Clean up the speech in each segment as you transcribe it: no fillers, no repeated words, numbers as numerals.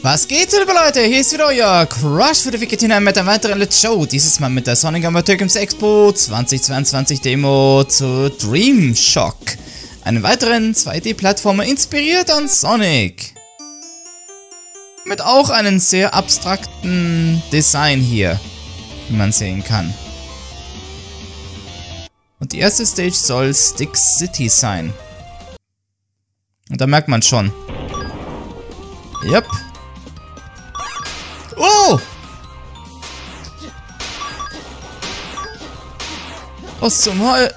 Was geht, liebe Leute? Hier ist wieder euer Crush für die Wikitina mit einem weiteren Let's Show. Dieses Mal mit der Sonic Amateur Games Expo 2022 Demo zu Dream Shock. Einen weiteren 2D-Plattformer inspiriert an Sonic. Mit auch einem sehr abstrakten Design hier, wie man sehen kann. Und die erste Stage soll Stick City sein. Und da merkt man schon. Yep. Oh! Was zum Heul?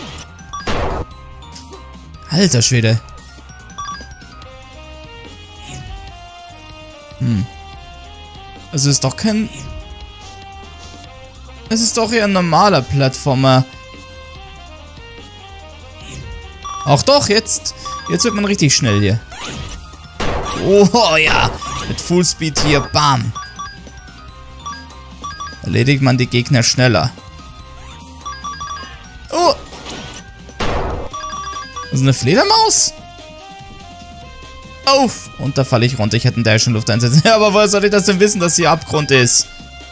Alter Schwede. Also ist doch kein... Es ist doch eher ein normaler Plattformer. Auch doch, jetzt wird man richtig schnell hier. Oh ja, mit Fullspeed hier, bam. Erledigt man die Gegner schneller. Oh! Das ist eine Fledermaus? Auf! Und da falle ich runter. Ich hätte einen Dash in Luft einsetzen. Ja, aber woher soll ich das denn wissen, dass hier Abgrund ist?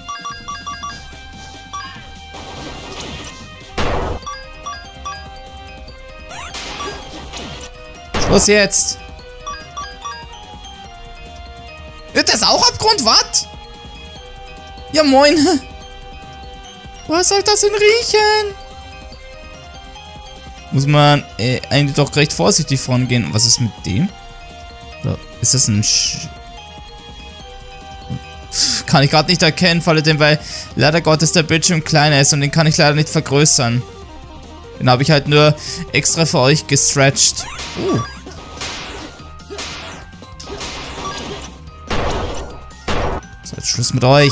Schluss jetzt! Wird das auch Abgrund? Was? Ja, moin. Woher soll das denn riechen? Muss man eigentlich doch recht vorsichtig vorgehen. Was ist mit dem? Oder ist das ein Kann ich gerade nicht erkennen, vor allem, weil leider Gottes der Bildschirm kleiner ist und den kann ich leider nicht vergrößern. Den habe ich halt nur extra für euch gestretched. So, jetzt Schluss mit euch.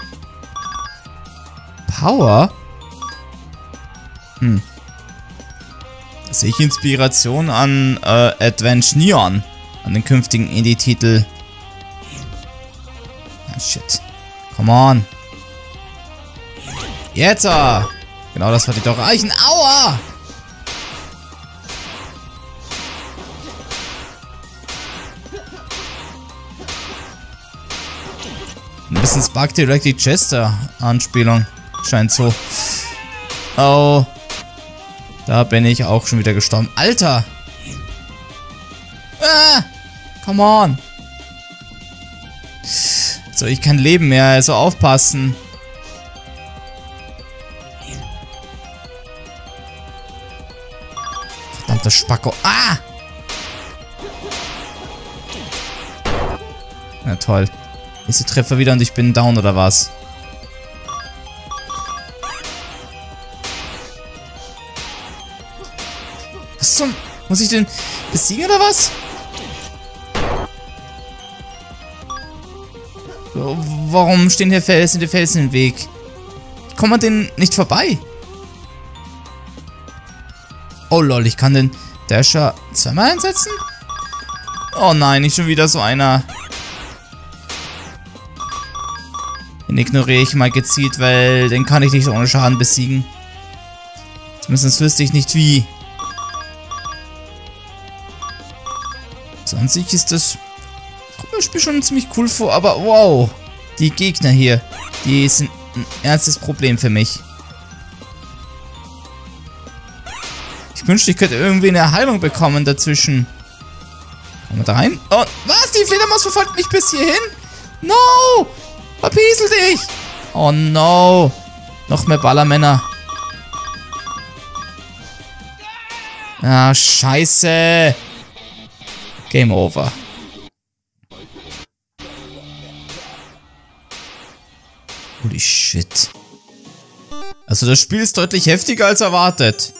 Power? Da sehe ich Inspiration an Advance Neon. An den künftigen Indie-Titel. Ah, shit. Come on. Jetzt! Genau das wollte ich doch erreichen. Aua! Ein bisschen Spark Directly Chester Anspielung. Scheint so. Oh. Da bin ich auch schon wieder gestorben. Alter! Ah! Come on! So, ich kein Leben mehr, also aufpassen. Verdammter Spacko. Ah! Na toll. Ist die Treffer wieder und ich bin down oder was? Was zum... Muss ich den besiegen oder was? So, warum stehen hier Felsen im Weg? Ich komme an denen nicht vorbei. Oh lol, ich kann den Dasher zweimal einsetzen? Oh nein, nicht schon wieder so einer. Den ignoriere ich mal gezielt, weil den kann ich nicht ohne Schaden besiegen. Zumindest wüsste ich nicht wie. So, an sich ist das Spiel schon ziemlich cool vor, aber wow. Die Gegner hier, die sind ein ernstes Problem für mich. Ich wünschte, ich könnte irgendwie eine Heilung bekommen dazwischen. Kommen wir da rein? Oh, was? Die Fledermaus verfolgt mich bis hierhin? No! Verpiesel dich! Oh no! Noch mehr Ballermänner. Ah, scheiße! Game over. Holy shit. Also das Spiel ist deutlich heftiger als erwartet.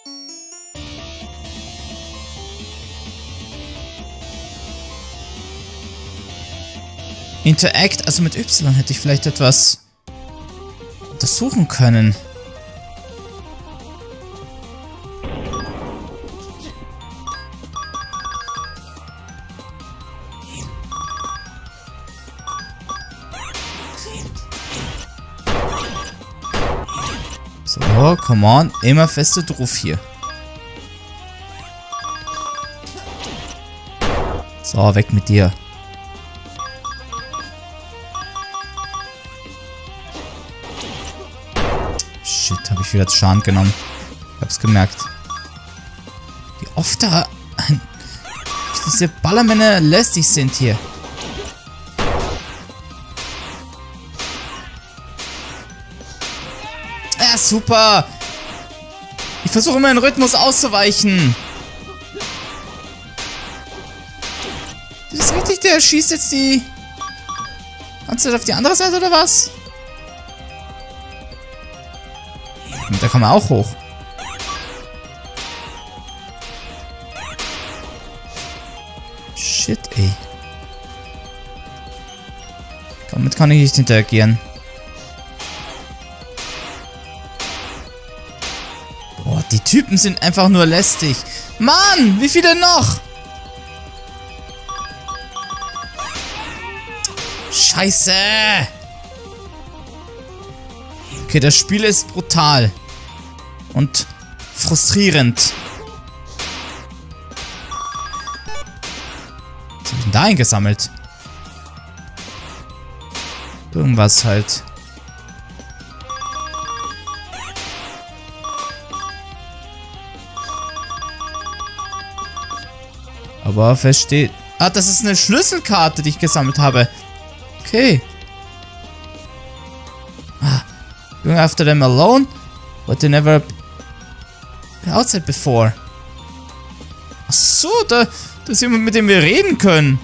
Interact, also mit Y hätte ich vielleicht etwas untersuchen können. So, come on. Immer feste drauf hier. So, weg mit dir. viel hat Schaden genommen. Ich hab's gemerkt. Wie oft da diese Ballermänner lästig sind hier. Ja, super. Ich versuche immer den Rhythmus auszuweichen. Das ist richtig, der schießt jetzt die ganze Zeit auf die andere Seite, oder was? Und da kann man auch hoch. Shit, ey. Damit kann ich nicht interagieren. Boah, die Typen sind einfach nur lästig. Mann, wie viele noch? Scheiße. Okay, das Spiel ist brutal. Und frustrierend. Was hab ich denn da eingesammelt? Irgendwas halt. Aber versteht. Ah, das ist eine Schlüsselkarte, die ich gesammelt habe. Okay. Ah. Going after them alone, but they never been outside before. Ach so, da ist jemand, mit dem wir reden können.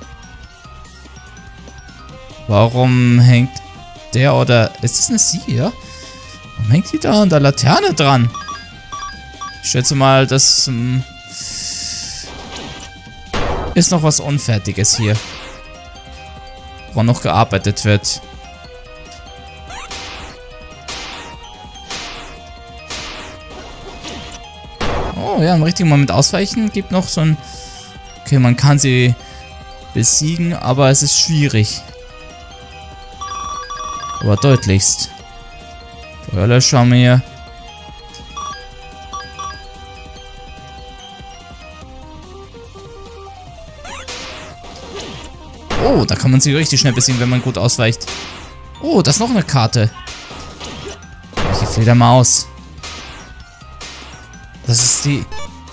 Warum hängt der oder... Ist das eine sie, ja? Warum hängt die da an der Laterne dran? Ich schätze mal, das ist noch was Unfertiges hier. Woran noch gearbeitet wird. Oh ja, im richtigen Moment ausweichen. Gibt noch so ein... Okay, man kann sie besiegen, aber es ist schwierig. Aber deutlichst. Feuerlöscher haben wir hier. Oh, da kann man sie richtig schnell besiegen, wenn man gut ausweicht. Oh, da ist noch eine Karte. Welche Fledermaus? Das ist die...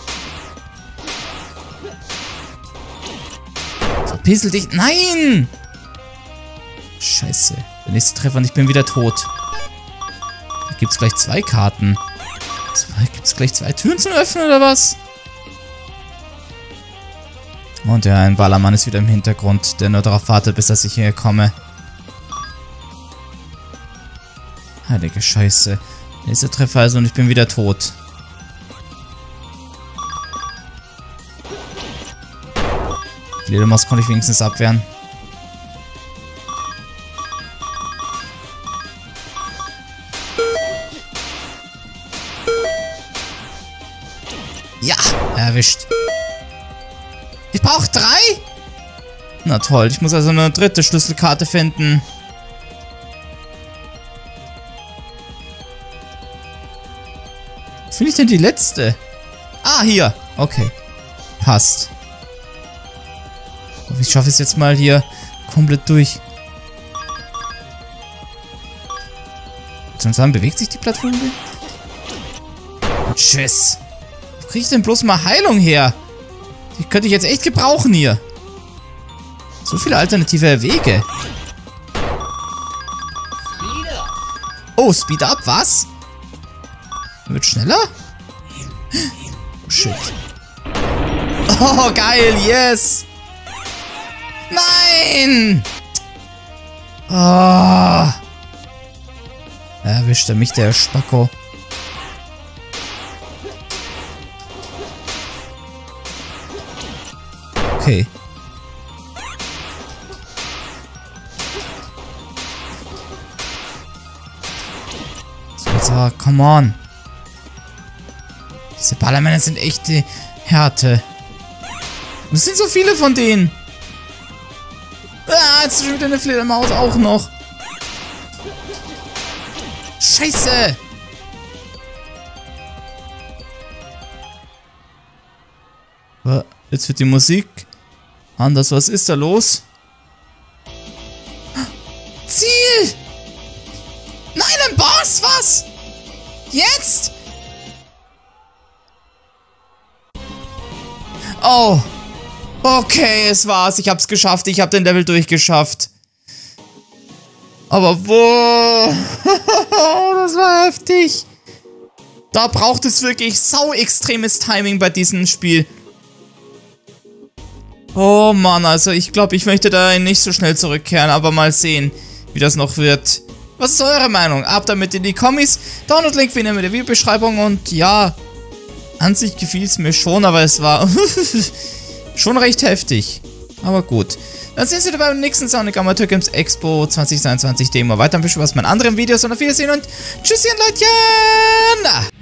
Verpissel dich... Nein! Scheiße. Der nächste Treffer und ich bin wieder tot. Da gibt es gleich 2 Karten. Gibt es gleich 2 Türen zum Öffnen oder was? Und ja, ein Ballermann ist wieder im Hintergrund, der nur darauf wartet, bis dass ich hier komme. Heilige Scheiße. Nächster Treffer also und ich bin wieder tot. Fledermaus konnte ich wenigstens abwehren. Ja, erwischt. Ich brauche 3? Na toll, ich muss also eine 3. Schlüsselkarte finden. Wo finde ich denn die letzte? Ah, hier. Okay. Passt. Ich schaffe es jetzt mal hier komplett durch. Langsam bewegt sich die Plattform. Und tschüss. Wo kriege ich denn bloß mal Heilung her? Die könnte ich jetzt echt gebrauchen hier. So viele alternative Wege. Oh, Speed up, was? Wird schneller? Oh, shit. Oh, geil, yes. Nein! Oh. Erwischt er mich, der Spacko. Okay. So, come on. Diese Ballermänner sind echte Härte. Und es sind so viele von denen. Ah, jetzt ist schon wieder eine Fledermaus auch noch. Scheiße. Jetzt wird die Musik anders. Was ist da los? Ziel! Nein, ein Boss! Was? Jetzt? Oh. Okay, es war's. Ich hab's geschafft. Ich hab den Level durchgeschafft. Aber wo? Das war heftig. Da braucht es wirklich sau extremes Timing bei diesem Spiel. Oh Mann, also ich glaube, ich möchte da nicht so schnell zurückkehren, aber mal sehen, wie das noch wird. Was ist eure Meinung? Ab damit in die Kommis. Download-Link findet ihr in der Videobeschreibung und ja, an sich gefiel es mir schon, aber es war schon recht heftig. Aber gut. Dann sehen wir beim nächsten Sonic Amateur Games Expo 2022 Demo. Weiter ein bisschen was mit anderen Videos und auf Wiedersehen und tschüsschen Leutchen!